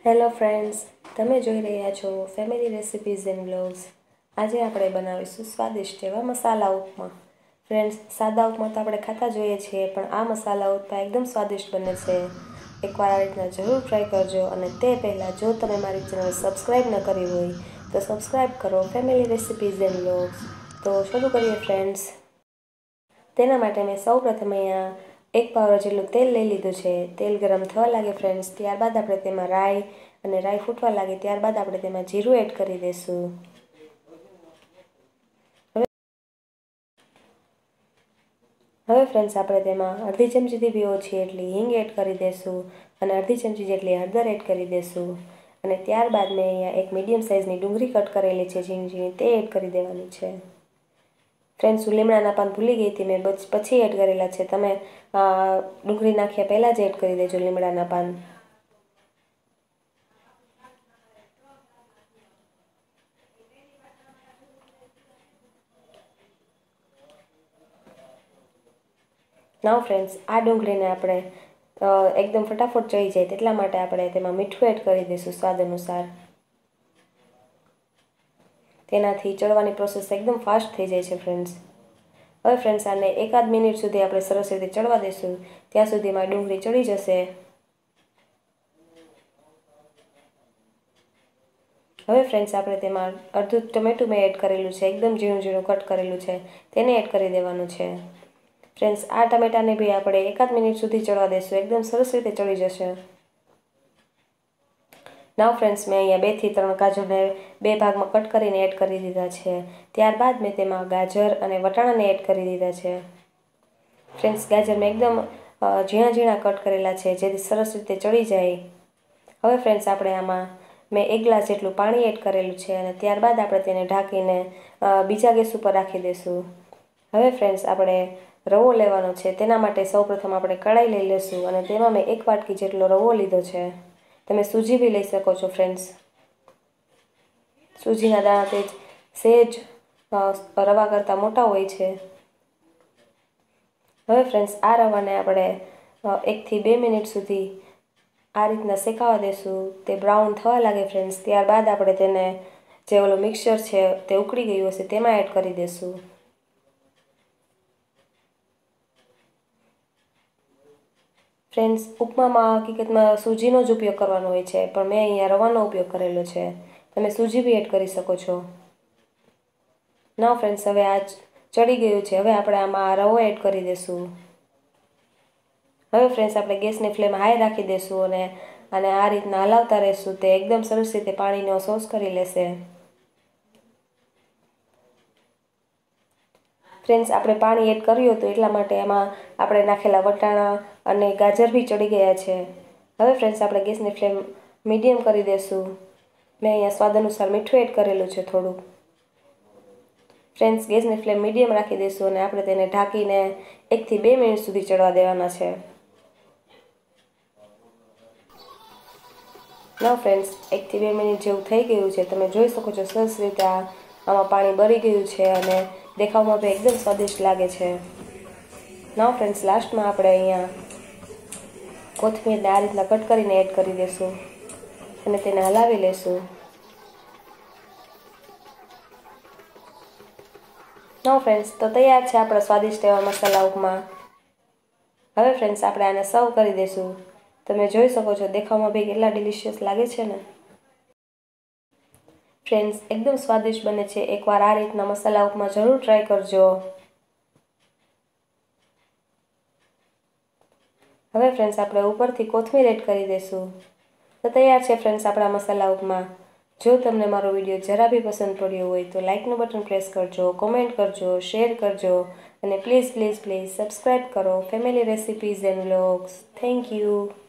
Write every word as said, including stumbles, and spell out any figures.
Hello friends, તમે જોઈ રહ્યા છો ફેમિલી રેસિપીઝ એન્ડ વ્લોગ્સ। આજે આપણે બનાવીશું સ્વાદિષ્ટ એવા મસાલા ઉપમા। ફ્રેન્ડ્સ, સાદા ઉપમા તો આપણે ખાતા જોઈએ છીએ, પણ આ મસાલા ઉપમા એકદમ સ્વાદિષ્ટ બને છે। એકવાર આ રીતના જરૂર ટ્રાય કરજો। અને તે પહેલાં જો તમે મારી ચેનલ સબસ્ક્રાઈબ ન કરી હોય તો સબસ્ક્રાઈબ કરો ફેમિલી રેસિપીઝ એન્ડ વ્લોગ્સ। તો શરૂ કરીએ ફ્રેન્ડ્સ। તેના માટે મેં સૌ પ્રથમ અહીંયા એક પાવડો જેટલું તેલ લઈ લીધું છે। તેલ ગરમ થવા લાગે ફ્રેન્ડ્સ, ત્યારબાદ આપણે તેમાં રાઈ અને રાઈ ફૂટવા લાગે ત્યારબાદ આપણે તેમાં જીરું એડ કરી દઈશું। હવે હવે ફ્રેન્ડ્સ આપણે તેમાં અડધી ચમચીથી બી ઓછી એટલી હિંગ એડ કરી દઈશું અને અડધી ચમચી જેટલી હળદર એડ કરી દઈશું। અને ત્યારબાદ મેં અહીંયા એક મીડિયમ સાઇઝની ડુંગળી કટ કરેલી છે ઝીણી ઝીણી, તે એડ કરી દેવાની છે। ફ્રેન્ડ્સ, હું લીમડાના પાન ભૂલી ગઈ હતી, મેં પછી એડ કરેલા છે, તમે ડુંગળી નાખ્યા પહેલાં જ એડ કરી દેજો લીમડાના પાન। નાવ ફ્રેન્ડ્સ, આ ડુંગળીને આપણે એકદમ ફટાફટ ચડી જાય તેટલા માટે આપણે તેમાં મીઠું એડ કરી દઈશું સ્વાદ અનુસાર। તેનાથી ચડવાની પ્રોસેસ એકદમ ફાસ્ટ થઈ જાય છે ફ્રેન્ડ્સ। હવે ફ્રેન્ડ્સ, આને એકાદ મિનિટ સુધી આપણે સરસ રીતે ચડવા દઈશું, ત્યાં સુધીમાં ડુંગળી ચડી જશે। હવે ફ્રેન્ડ્સ, આપણે તેમાં અડધું ટમેટું મેં એડ કરેલું છે, એકદમ ઝીણું ઝીણું કટ કરેલું છે, તેને એડ કરી દેવાનું છે। ફ્રેન્ડ્સ, આ ટમેટાને બી આપણે એકાદ મિનિટ સુધી ચડવા દઈશું, એકદમ સરસ રીતે ચડી જશે। નાવ ફ્રેન્ડ્સ, મેં અહીંયા બેથી ત્રણ ગાજરને બે ભાગમાં કટ કરીને એડ કરી દીધા છે। ત્યારબાદ મેં તેમાં ગાજર અને વટાણાને એડ કરી દીધા છે। ફ્રેન્ડ્સ, ગાજર મેં એકદમ ઝીણા ઝીણા કટ કરેલા છે, જેથી સરસ રીતે ચડી જાય। હવે ફ્રેન્ડ્સ, આપણે આમાં મેં એક ગ્લાસ જેટલું પાણી એડ કરેલું છે અને ત્યારબાદ આપણે તેને ઢાંકીને બીજા ગેસ ઉપર રાખી દઈશું। હવે ફ્રેન્ડ્સ, આપણે રવો લેવાનો છે, તેના માટે સૌપ્રથમ આપણે કઢાઈ લઈ લઈશું અને તેમાં મેં એક વાટકી જેટલો રવો લીધો છે। તમે સૂજી બી લઈ શકો છો ફ્રેન્ડ્સ। સૂજીના દાણા તે સહેજ રવા કરતાં મોટા હોય છે। હવે ફ્રેન્ડ્સ, આ રવાને આપણે એકથી બે મિનિટ સુધી આ રીતના શેકાવા દઈશું, તે બ્રાઉન થવા લાગે ફ્રેન્ડ્સ, ત્યારબાદ આપણે તેને જે ઓલું મિક્સચર છે તે ઉકળી ગયું હશે તેમાં એડ કરી દઈશું। ફ્રેન્ડ્સ, ઉપમામાં હકીકતમાં સૂજીનો જ ઉપયોગ કરવાનો હોય છે, પણ મેં અહીંયા રવાનો ઉપયોગ કરેલો છે, તમે સૂજી બી એડ કરી શકો છો। ના ફ્રેન્ડ્સ, હવે આ ચડી ગયું છે, હવે આપણે આમાં રવો એડ કરી દઈશું। હવે ફ્રેન્ડ્સ, આપણે ગેસની ફ્લેમ હાઈ રાખી દઈશું અને અને આ રીતના હલાવતા રહીશું, તે એકદમ સરસ રીતે પાણીનો સોસ કરી લેશે। ફ્રેન્ડ્સ, આપણે પાણી એડ કર્યું હતું એટલા માટે એમાં આપણે નાખેલા વટાણા અને ગાજર બી ચડી ગયા છે। હવે ફ્રેન્ડ્સ, આપણે ગેસની ફ્લેમ મીડિયમ કરી દઈશું। મેં અહીંયા સ્વાદ અનુસાર મીઠું એડ કરેલું છે થોડુંક। ફ્રેન્ડ્સ, ગેસની ફ્લેમ મીડિયમ રાખી દઈશું અને આપણે તેને ઢાંકીને એકથી બે મિનિટ સુધી ચડવા દેવાના છે। ના ફ્રેન્ડ્સ, એકથી બે મિનિટ જેવું થઈ ગયું છે, તમે જોઈ શકો છો સરસ રીતે આ આમાં પાણી બળી ગયું છે અને દેખાવમાં બી એકદમ સ્વાદિષ્ટ લાગે છે। ના ફ્રેન્ડ્સ, લાસ્ટમાં આપણે અહીંયા કોથમીરને આ રીતના કટ કરીને એડ કરી દઈશું અને તેને હલાવી લઈશું। ના ફ્રેન્ડ્સ, તો તૈયાર છે આપણા સ્વાદિષ્ટ એવા મસાલા ઉપમા। હવે ફ્રેન્ડ્સ, આપણે આને સર્વ કરી દઈશું। તમે જોઈ શકો છો દેખાવમાં બી કેટલા ડિલિશિયસ લાગે છે ને। ફ્રેન્ડ્સ, એકદમ સ્વાદિષ્ટ બને છે, એકવાર આ રીતના મસાલા ઉપમા જરૂર ટ્રાય કરજો। હવે ફ્રેન્ડ્સ, આપણે ઉપરથી કોથમીર એડ કરી દઈશું। તો તૈયાર છે ફ્રેન્ડ્સ આપણા મસાલા ઉપમા। જો તમને મારો વિડીયો જરા બી પસંદ પડ્યો હોય તો લાઇકનું બટન પ્રેસ કરજો, કોમેન્ટ કરજો, શેર કરજો અને પ્લીઝ પ્લીઝ પ્લીઝ સબસ્ક્રાઈબ કરો family recipes and vlogs. Thank you.